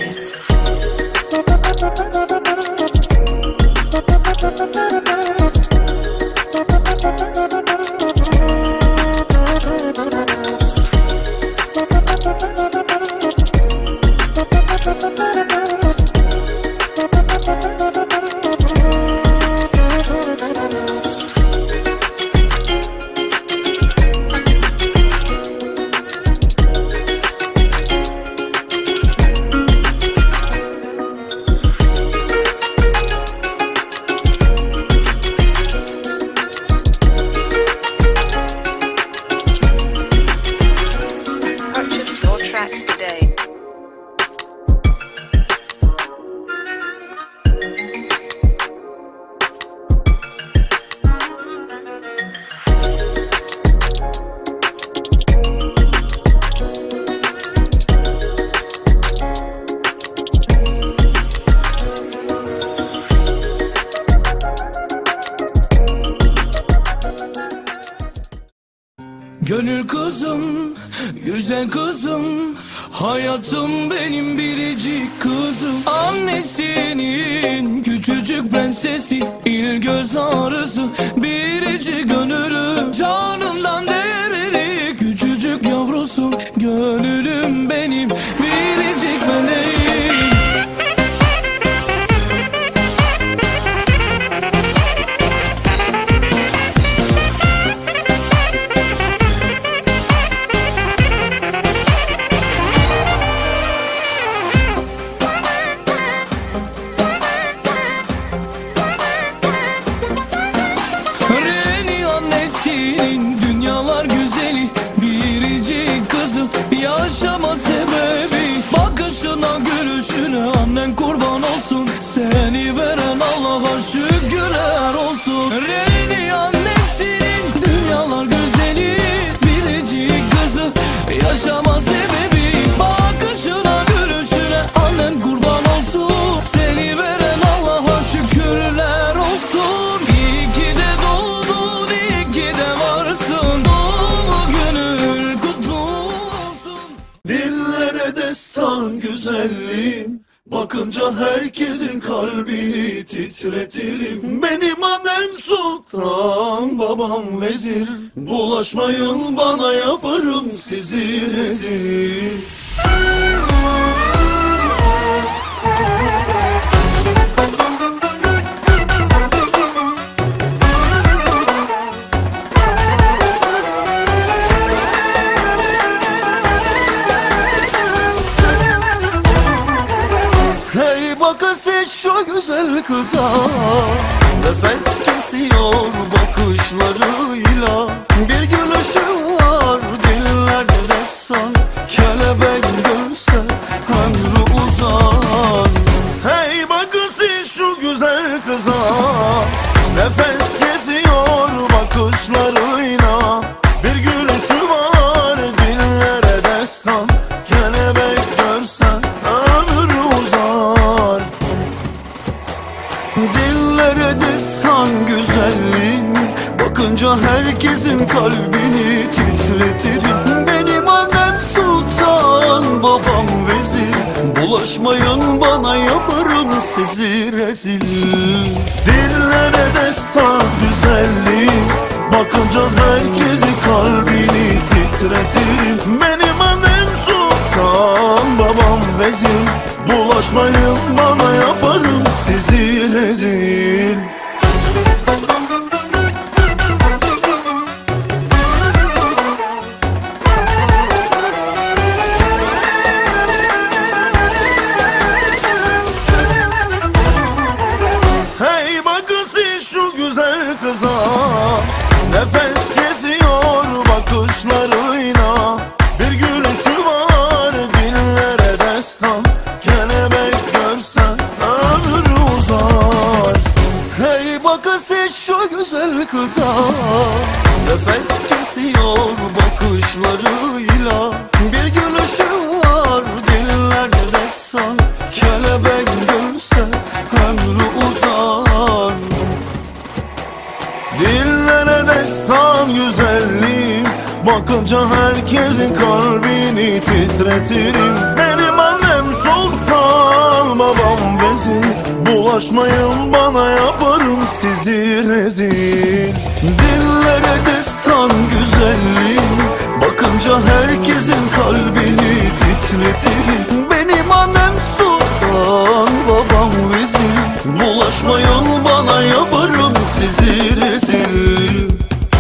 this. Purchase your tracks today. Gönül kızım, güzel kızım, hayatım benim biricik kızım. Annesinin küçücük prensesi, il göz ağrısı, biricik gönülüm. Canımdan değerli küçücük yavrusu, gönülüm benim, biricik meleğim. Dünyalar güzeli, biricik kızım, yaşama sebebi. Bakışına gülüşüne annen kurban olsun, seni veren Allah'a şükürler olsun. Reyni annesinin dünyalar güzeli, biricik kızı, yaşama sebebi. Bakışına gülüşüne annen kurban olsun, seni veren Allah'a şükürler olsun. İyi ki de doğdun, iyi ki de varsın, doğum günün kutlu olsun. Dillere destan güzelliğim, bakınca herkesin kalbini titretirim. Benim annem sultan, babam vezir, bulaşmayın bana yaparım sizi rezil. Bakın siz şu güzel kıza, nefes kesiyor bakışlarıyla. Bir gülüşü var dillerde destan, kelebek görse ömrü uzar. Hey bakın siz şu güzel kıza, nefes kesiyor bakışlarıyla. Bir gülüşü var dillere destan, kelebek görse ömrü uzar. Dillere destan güzelliğin, bakınca herkesin kalbini titretirim. Benim annem sultan, babam vezir, bulaşmayın bana yaparım sizi rezil. Dillere destan güzelliğin, bakınca herkesin kalbini titretirim. Benim annem sultan, babam vezir, bulaşmayın bana yaparım sizi rezil. Hey bakın siz şu güzel kıza, nefes kesiyor bakışlarıyla. Bir gülüşü var dillere destan, kelebek görsen ömrü uzar. Hey bakın siz şu güzel kıza, nefes kesiyor bakışlarıyla. Bir gülüşü var dillerde destan, kelebek görse ömrü uzar. Dillere destan güzelliğim, bakınca herkesin kalbini titretirim. Benim annem sultan, anam babam vezir. Bulaşmayın bana, yaparım sizi rezil. Dillere destan güzelliğim, bakınca herkesin kalbini titretir. Benim annem sultan, babam vezir. Bulaşmayın bana, yaparım sizi rezil.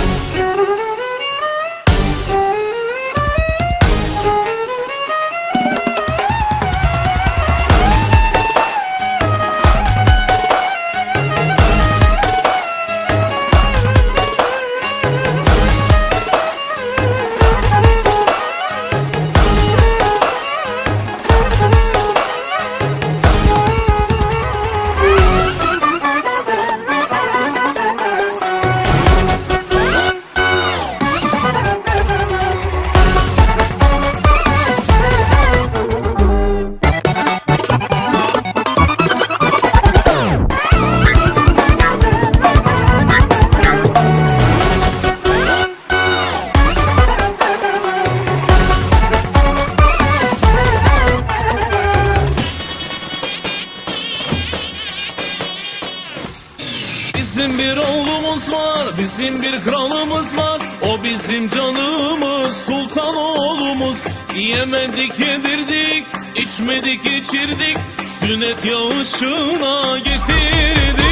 Bizim bir oğlumuz var, bizim bir kralımız var. O bizim canımız, sultan oğlumuz. Yemedik yedirdik, içmedik içirdik, sünnet yağışına getirdik.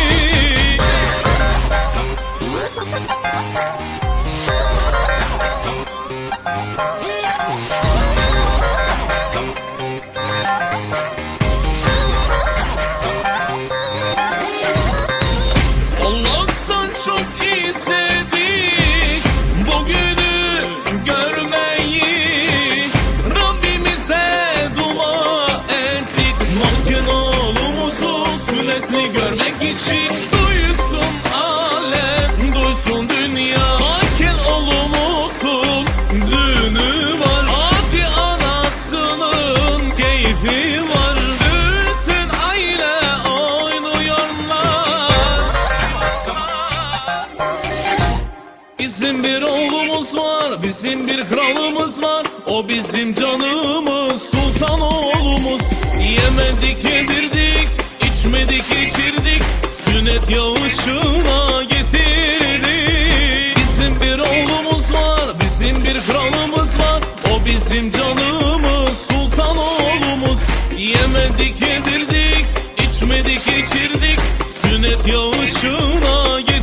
Allah'tan çok istedik bugünü görmeyi, Rabbimize dua ettik. Manken oğlumuzu sünnetli görmek için, duysun alem, duysun dünya. Manken oğlumuzun düğünü var, hadi anasının keyfi var. Düğünsün aile oynuyorlar. Bizim bir oğlumuz var, bizim bir kralımız var. O bizim canımız, sultan oğlumuz. Yemedik yedirdik, içmedik içirdik, sünnet yağışına getirdik. Bizim bir oğlumuz var, bizim bir kralımız var. O bizim canımız, sultan oğlumuz. Yemedik yedirdik, içmedik içirdik, sünnet yağışına getirdik.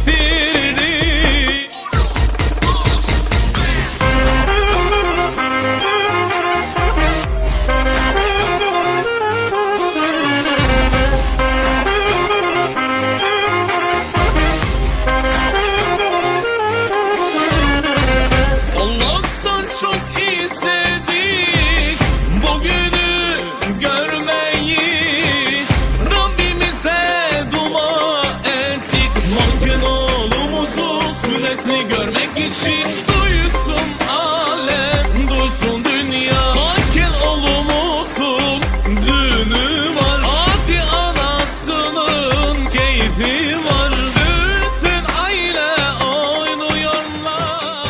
Allah'tan çok istedik bugünü görmeyi, Rabbimize dua ettik. Manken oğlumuzu sünnetli görmek için, duysun alem, duysun dünya. Manken oğlumuzun düğünü var, hadi anasının keyfi var. Düğünsün aile oynuyorlar.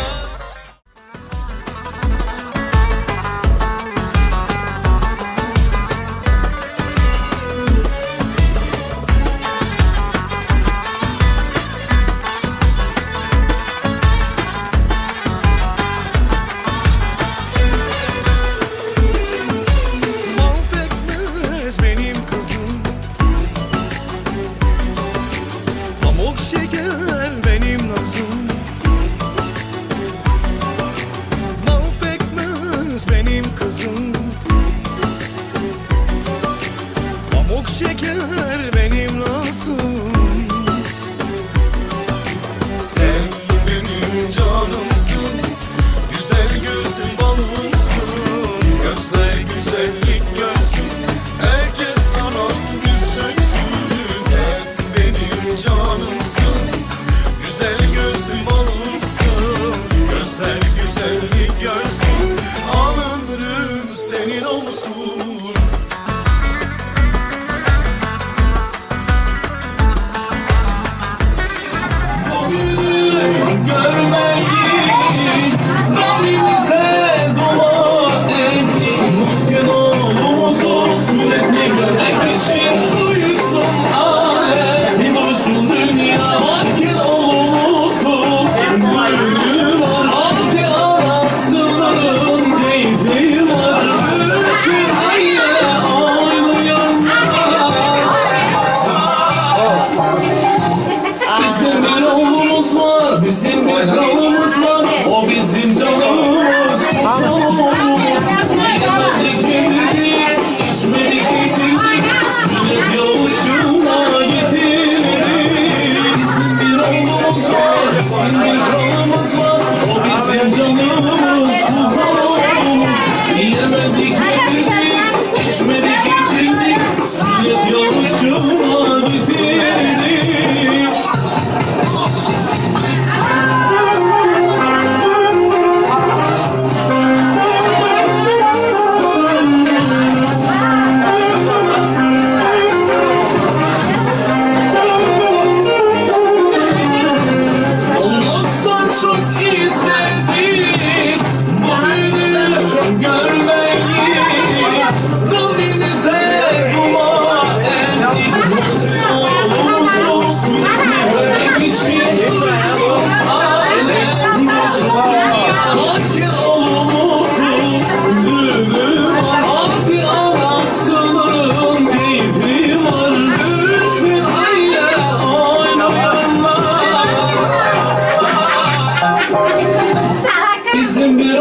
Mahvetmez benim kızım, pamuk şeker benim nazım. Mahvetmez benim kızım, pamuk şeker benim nazım. Sen benim canımsın, güzel gözlü balımsın. Gözler güzellik görsün, herkes sana diz çöksün. Sen benim canımsın, güzel gözlü balımsın. Gözler güzellik görsün, alınırım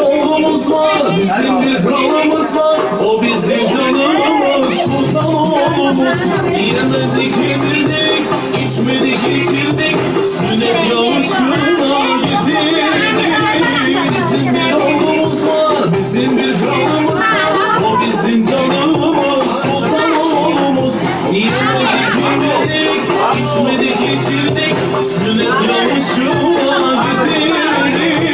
oğlumuz var, bizim bir kralımız var. O bizim canımız, sultan oğlumuz. Yemedik yedirdik, içmedik içirdik, sünnet yavuşuna yedirdik. Bizim bir oğlumuz var, bizim bir kralımız var. O bizim canımız, sultan oğlumuz. Yemedik yedirdik, içmedik içirdik, sünnet yavuşuna yedirdik.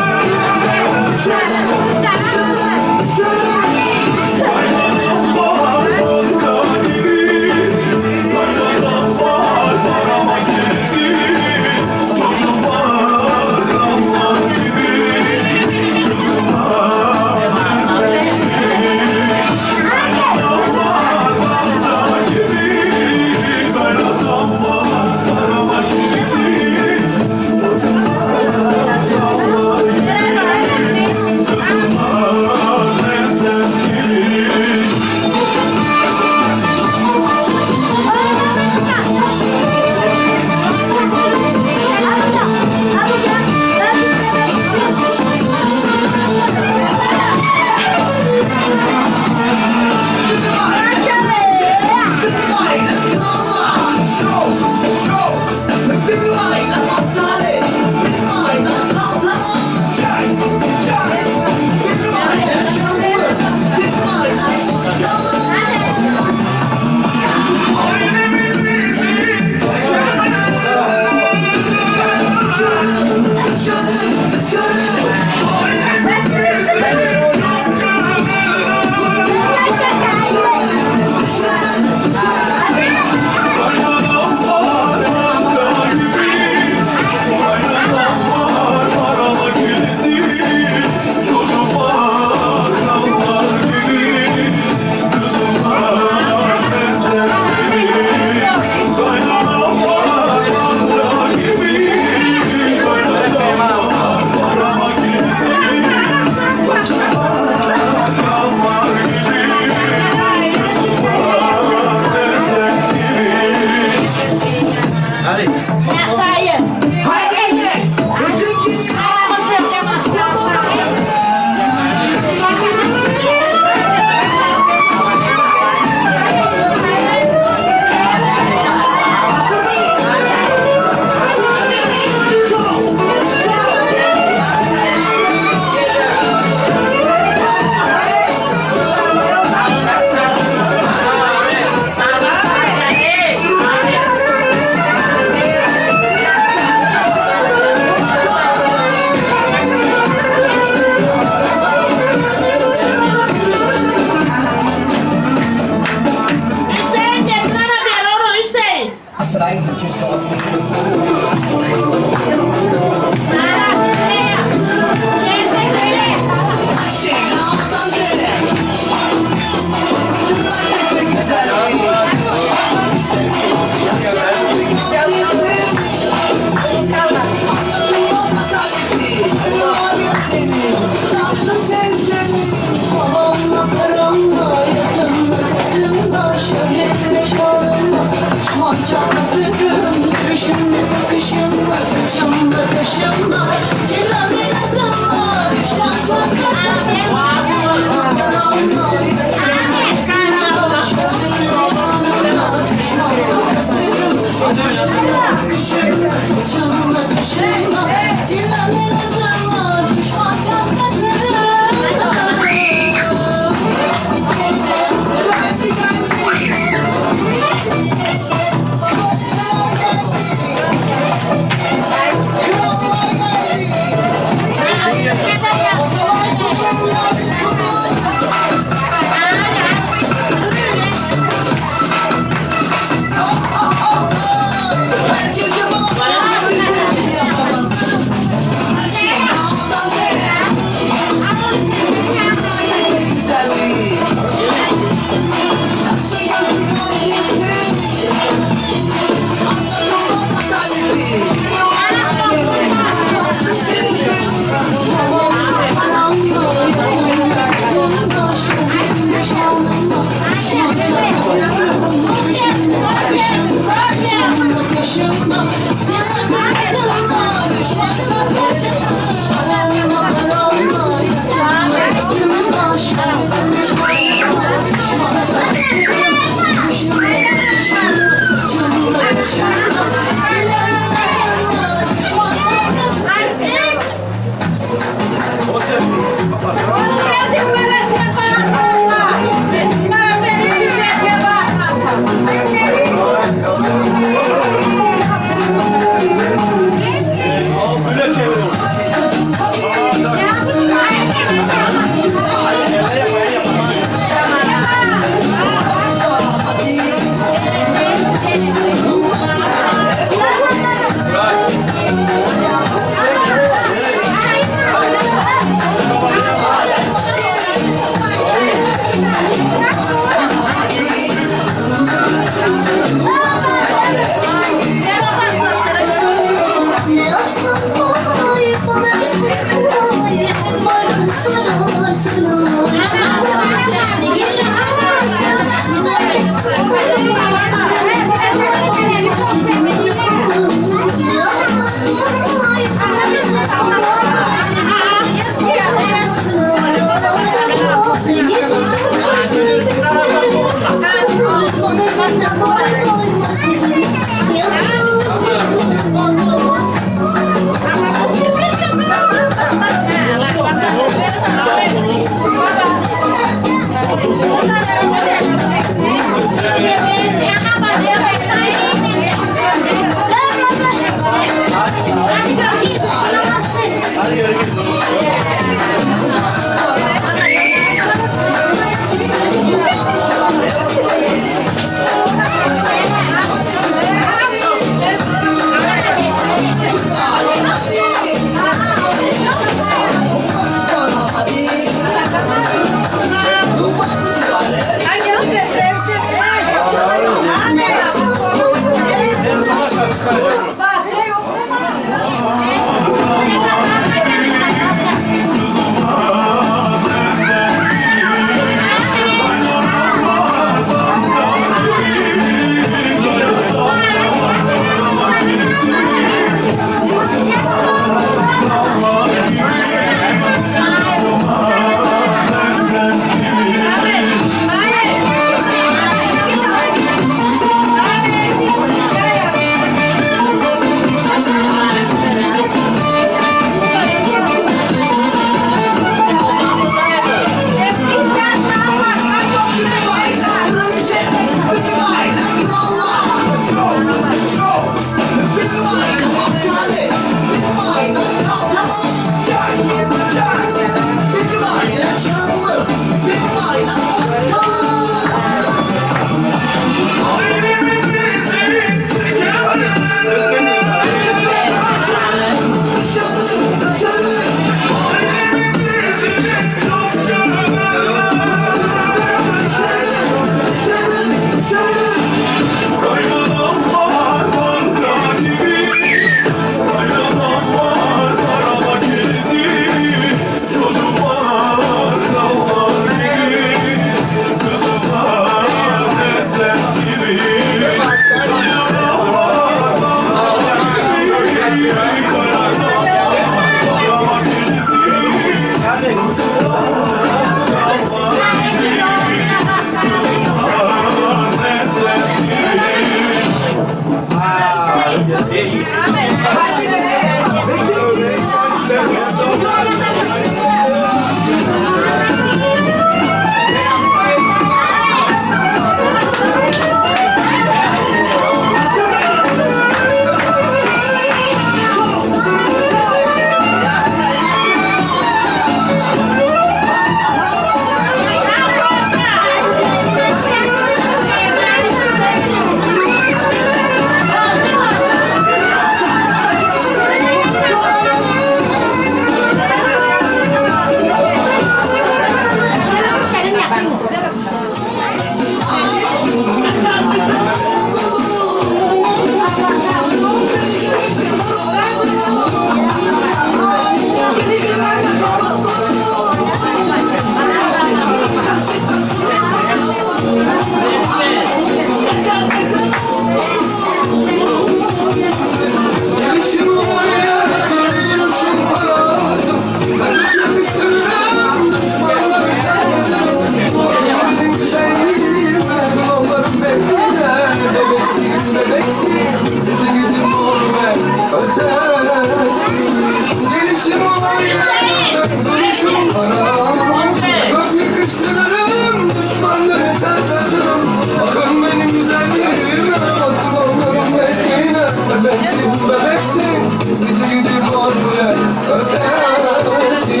var ya ötesi.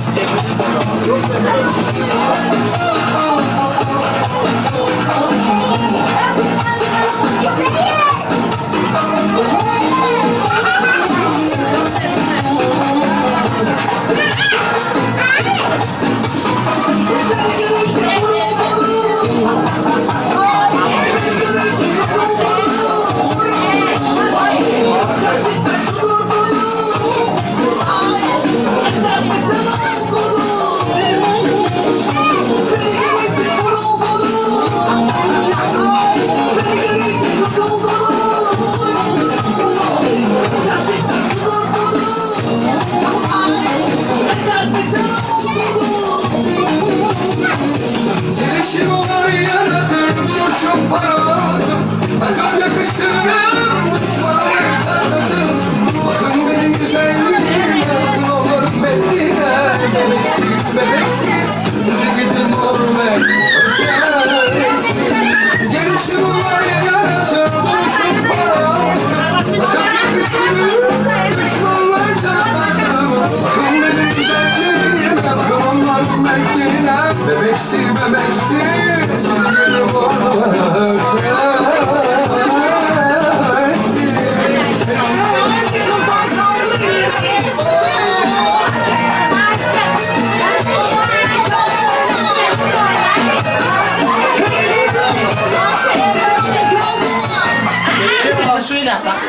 Bebeksi bebeksi sizi gelip olmaz. Şöyle bak.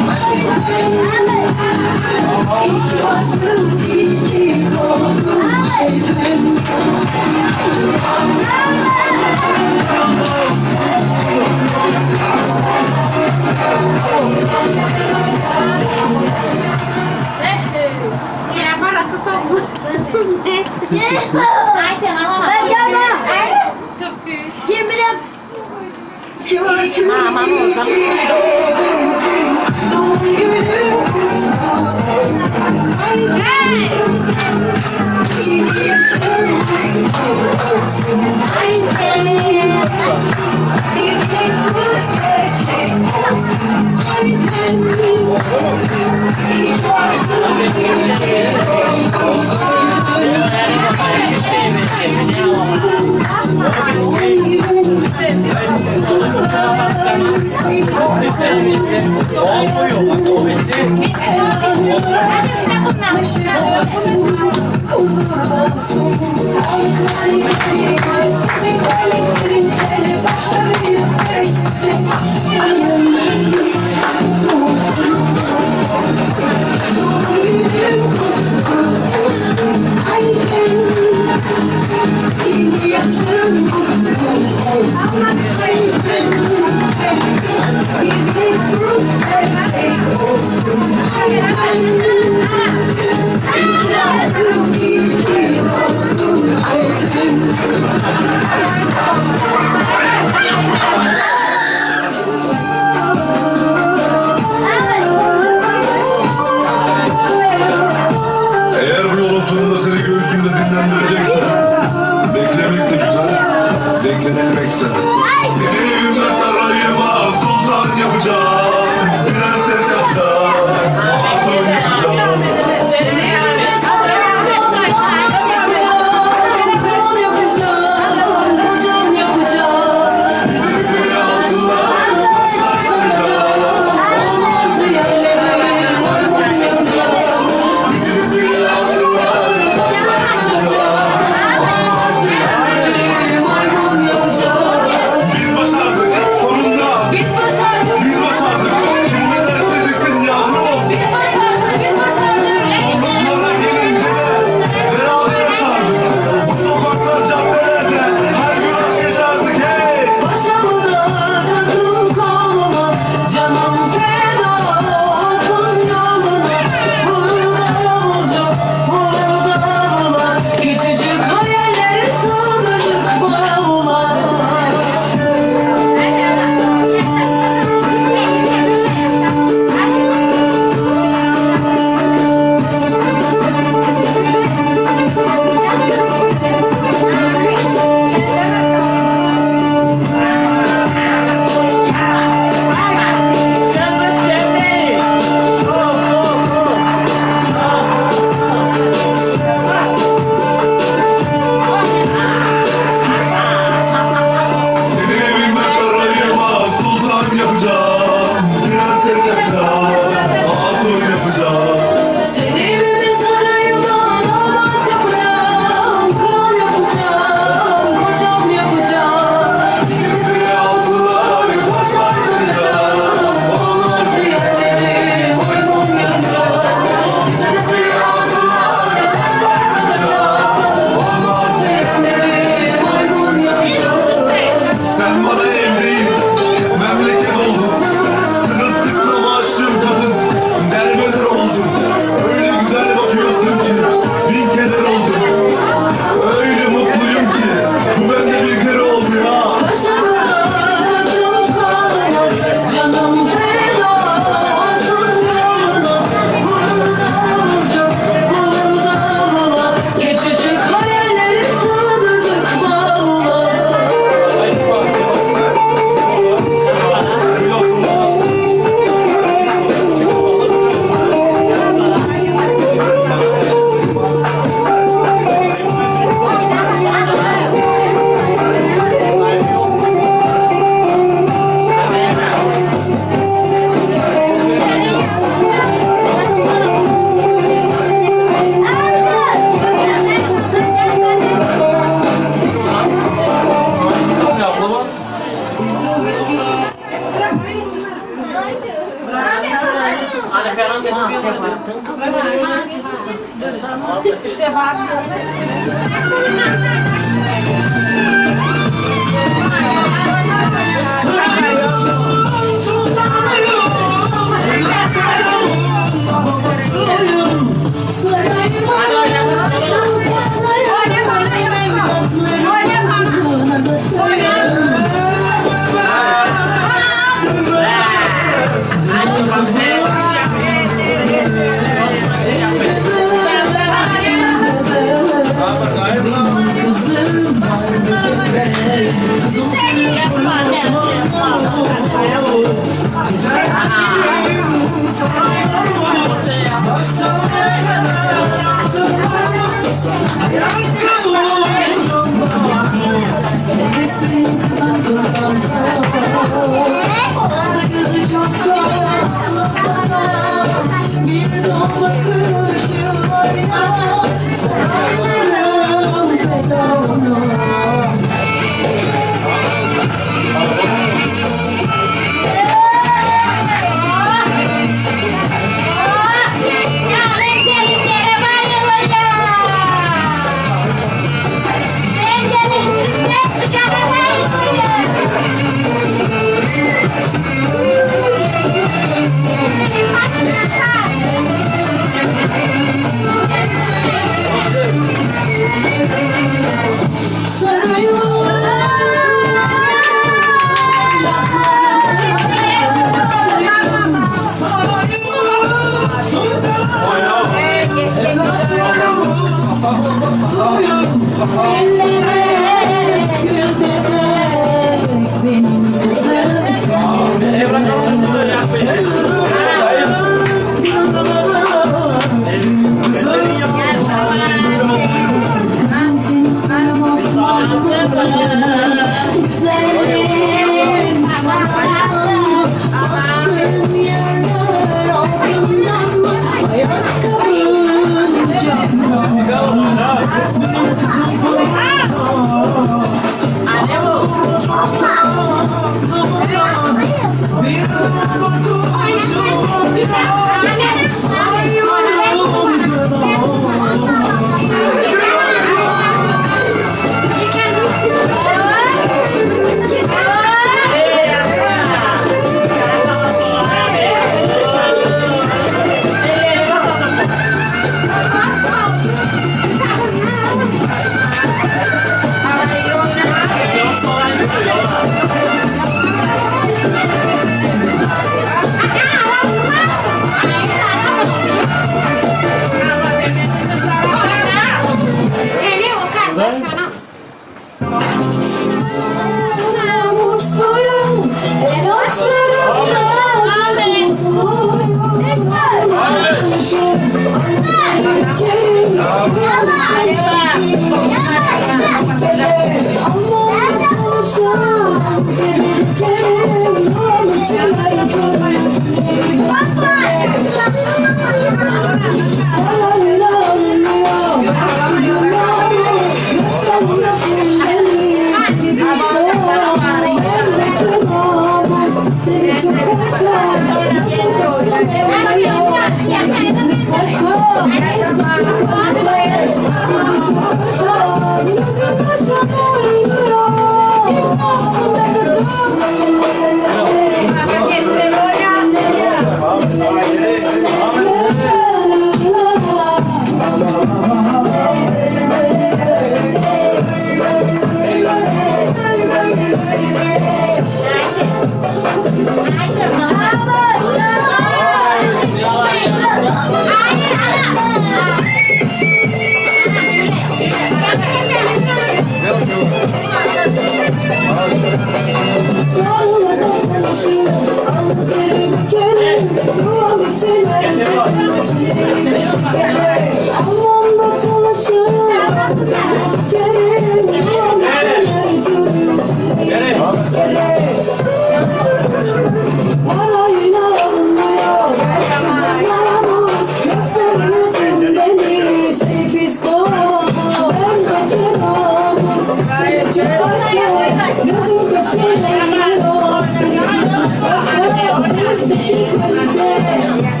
Sizi çok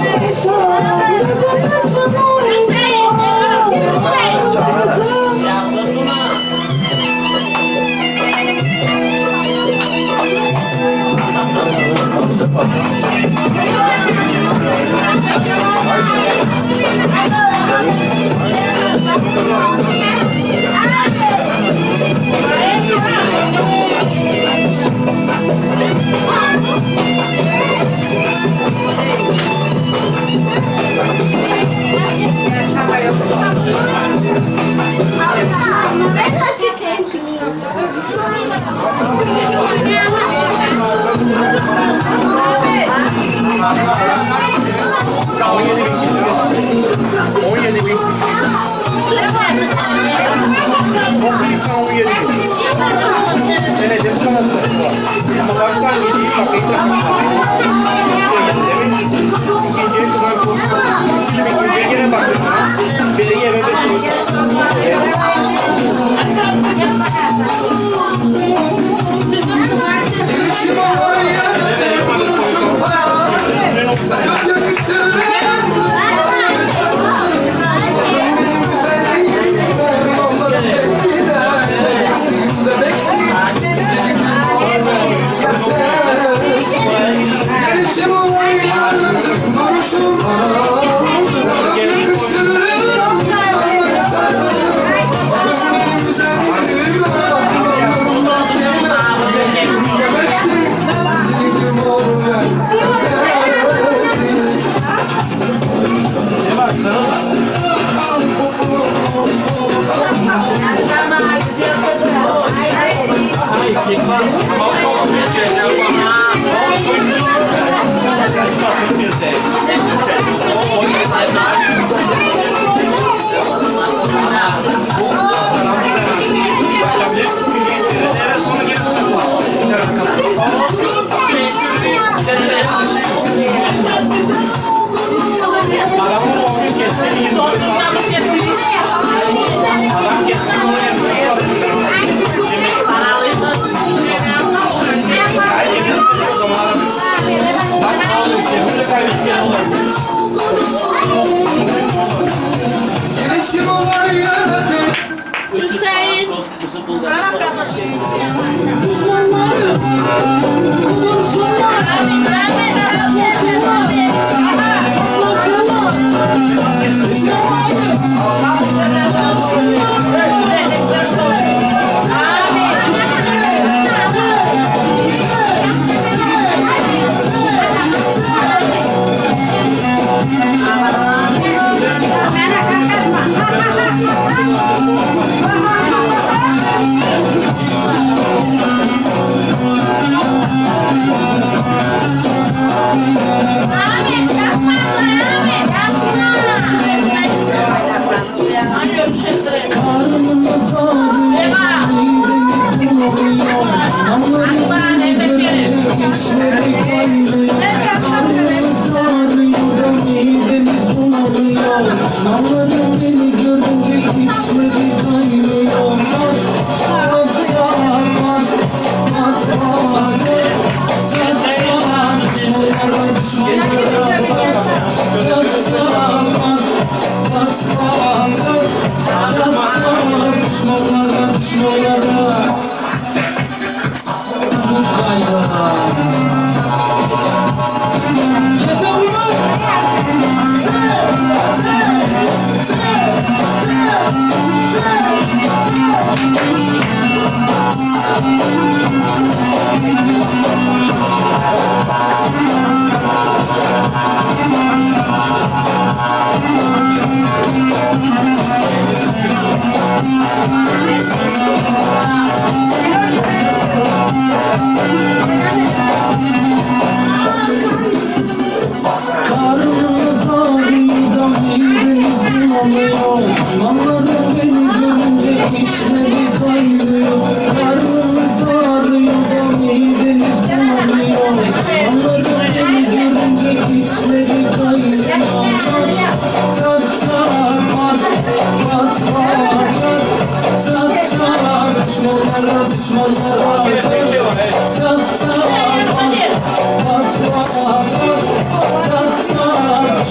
Çat çat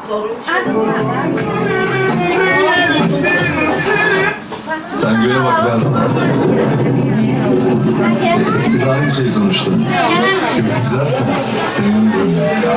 Sen göğe bak ben. İşte aynı şey sonuçta. Güzelsin. Sevindim.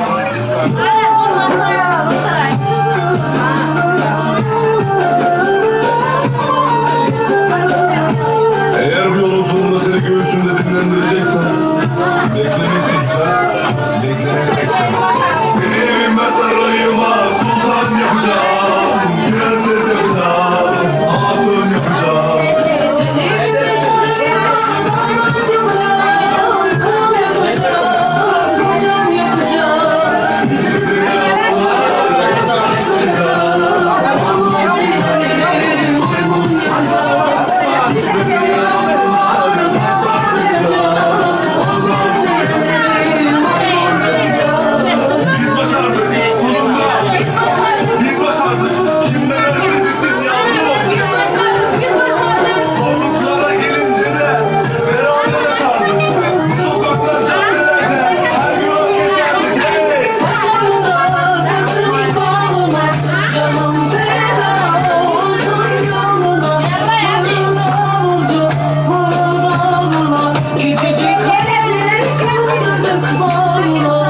Eğer bu yolun sonunda seni göğsümde dinlendireceksen beklemek de güzel, beklemeyeceksen seni evime sarayıma sultan yapacağım, prenses yapacağım, hatun yapacağım. Seni evime sarayıma damat yapacağım, kral yapacağım, kocam yapacağım. Seni yaptılar, yaşattıracağım, olmaz diyelim, maymun yapacağım. Seni yaptılar, yaşattıracağım, olmaz diyelim, maymun yapacağım. Biz başardık, sonunda. Biz başardık. Şimdi neredesin yavrum? Biz başardık. Zorluklara gelince de beraber yaşardık. Bu sokaklar, caddelerde her gün aşk yaşardık. Hey! Başımda taktım koluma, canım feda olsun yoluna. Vurur davulcu, vurur davula, küçücük hayalleri sığdırdık bavula.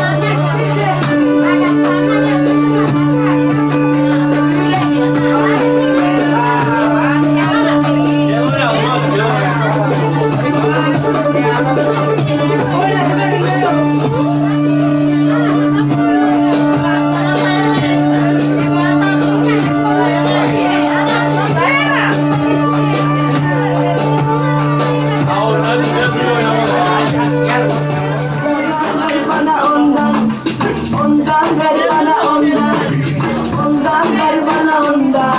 Bana ondan, ondan ver bana ondan, ondan ver bana ondan.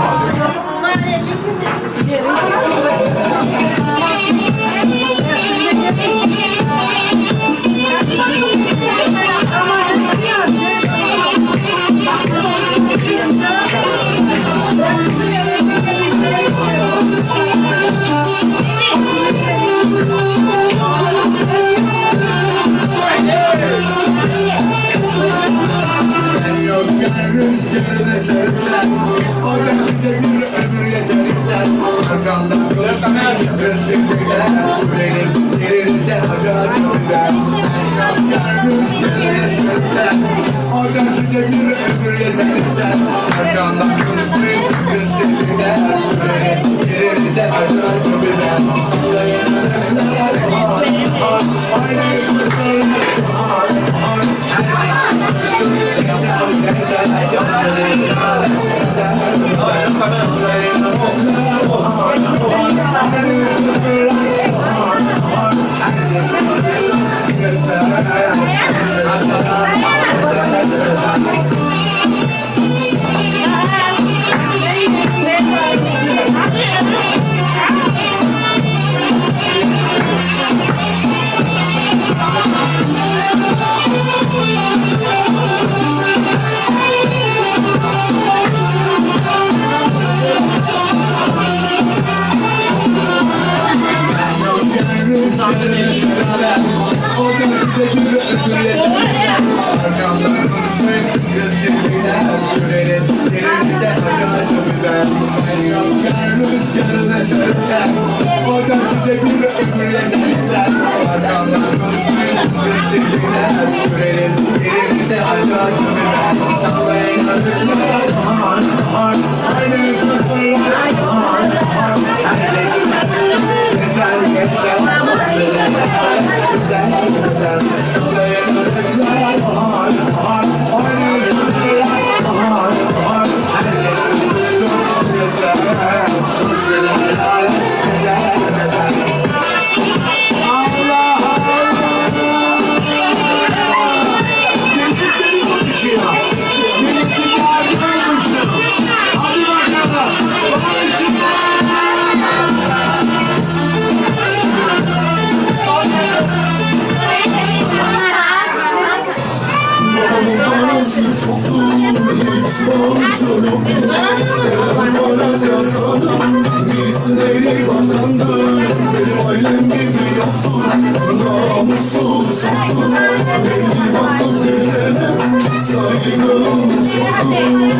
Rüzgarı esersen o da size bir ömür yetersen arkamdan konuşmayı gösterdiler sürelim gelirse acı acı biber. Rüzgarı esersen o da size bir ömür yetersen arkamdan konuşmayı gösterdiler sürelim gelirse acı acı biber. Sallayın araslar aynı yüzükler o da size bir ömür yetersen arkamdan konuşmayı gösterdiler sürelim gelirse acı acı biber. Rüzgarı esersen o da size bir ömür yetersen arkamdan konuşmayı gösterdiler sürelim gelirse acı acı biber. Sallayın arıklar aynı yüzükler Bizleri vatandır, benim ailem gibi yoktur. Namussuz çoktur, belli vakit dilemem. saygım çoktur.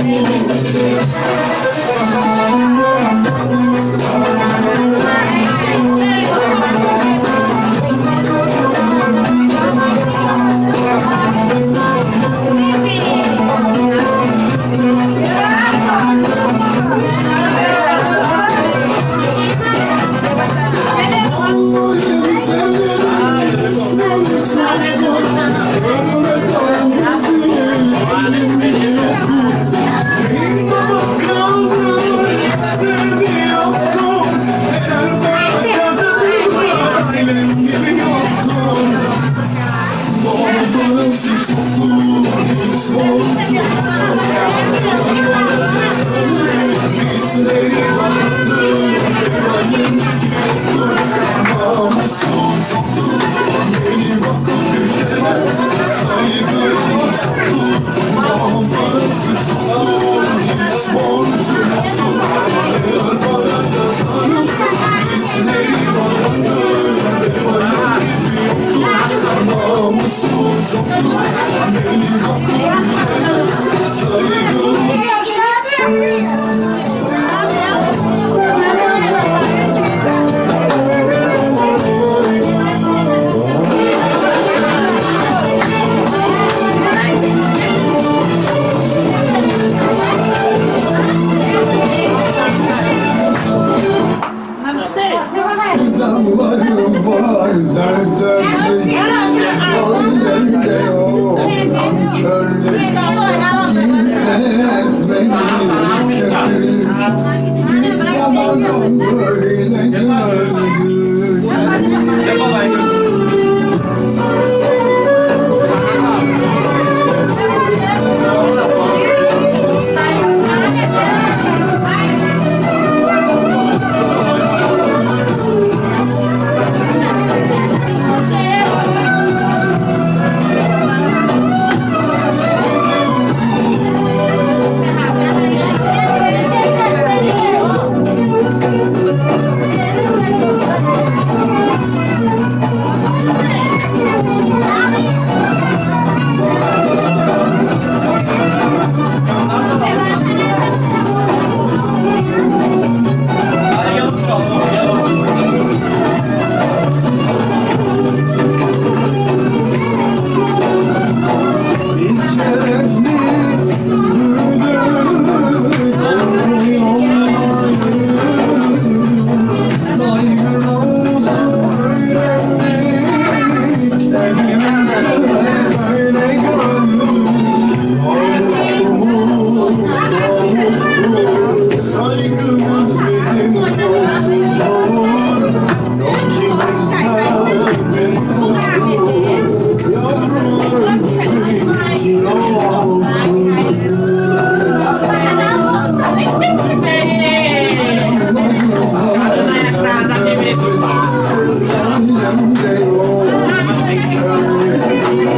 Zamlarım var derdemlik, ailemde yok nankörlük. Kimse etmedi kötülük, biz babadan böyle gördük. Saygımız bizim sonsuz olur. Yok ki bizde bir kusur. Yavrular gibi için otur. Annemde yok körlük.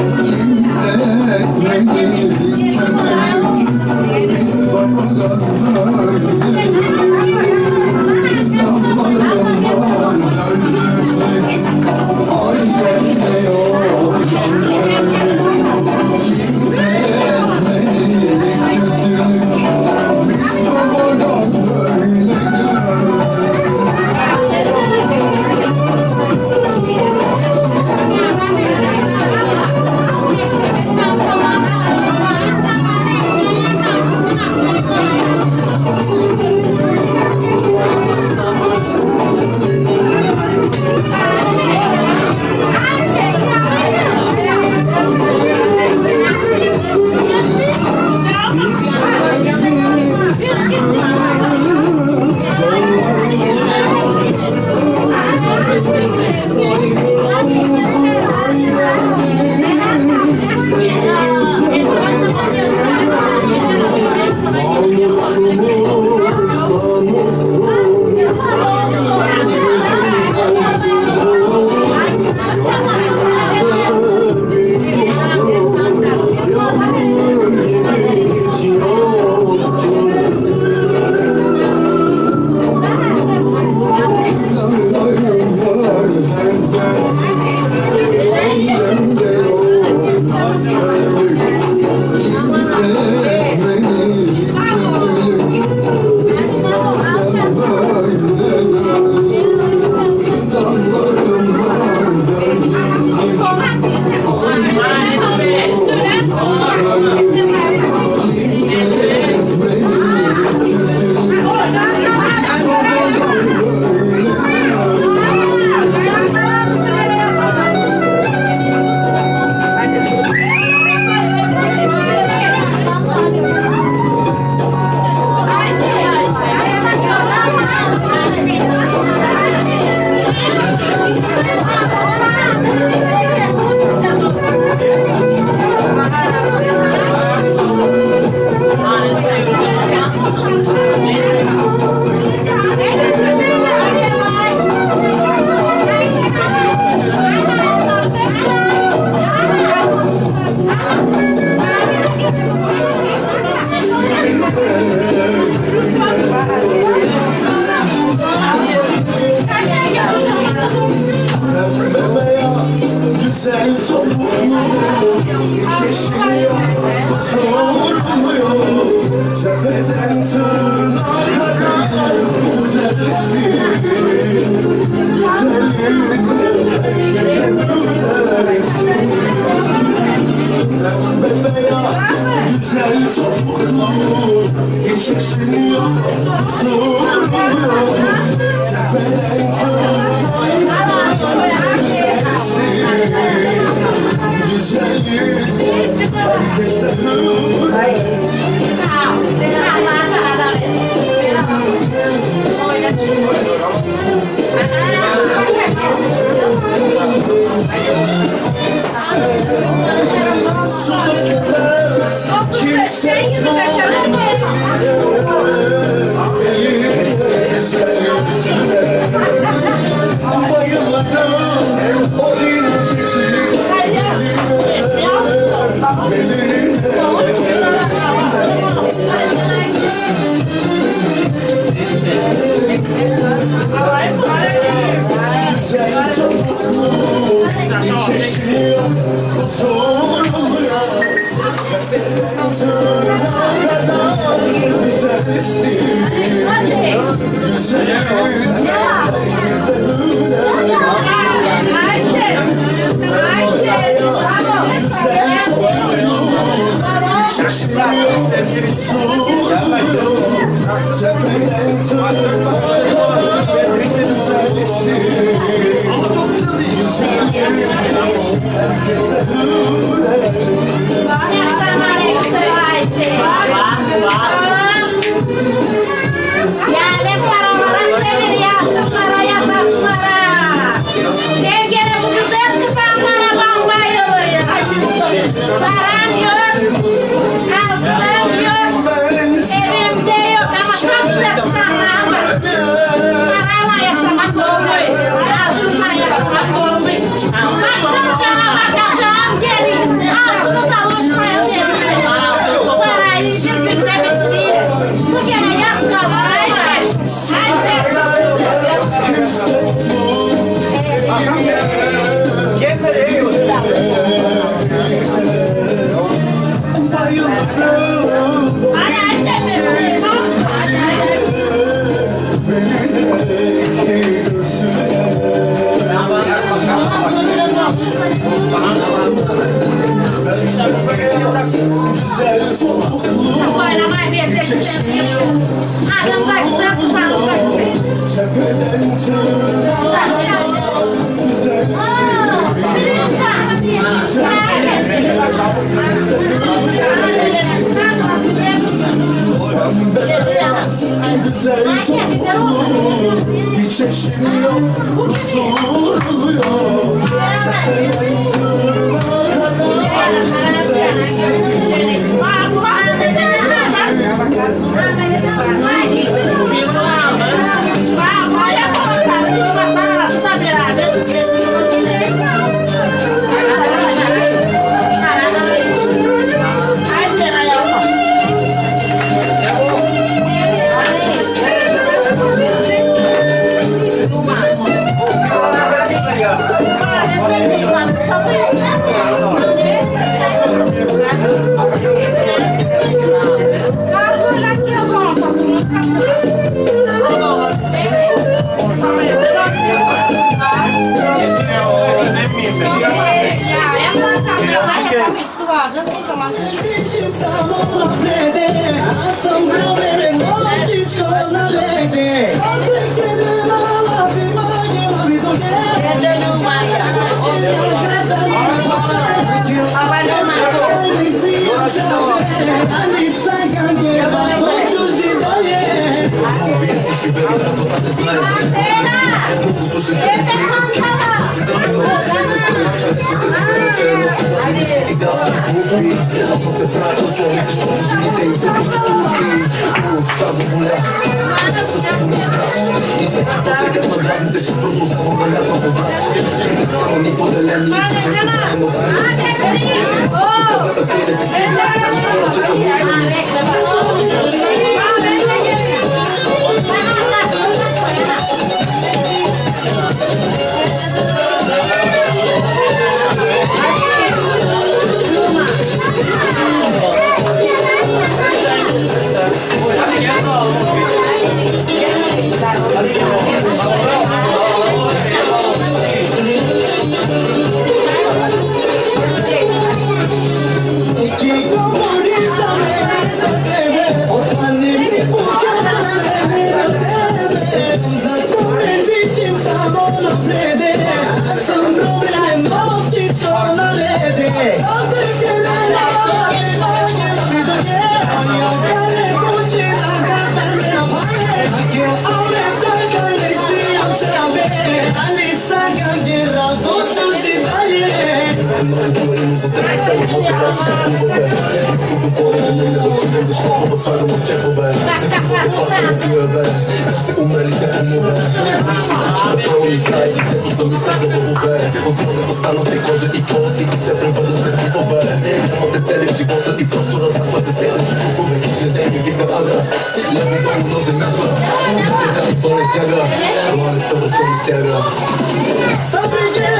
alacağız o zaman.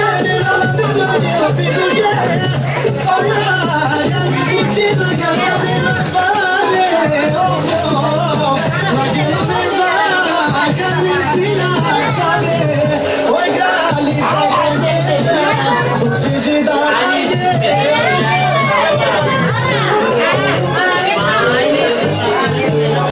Sabri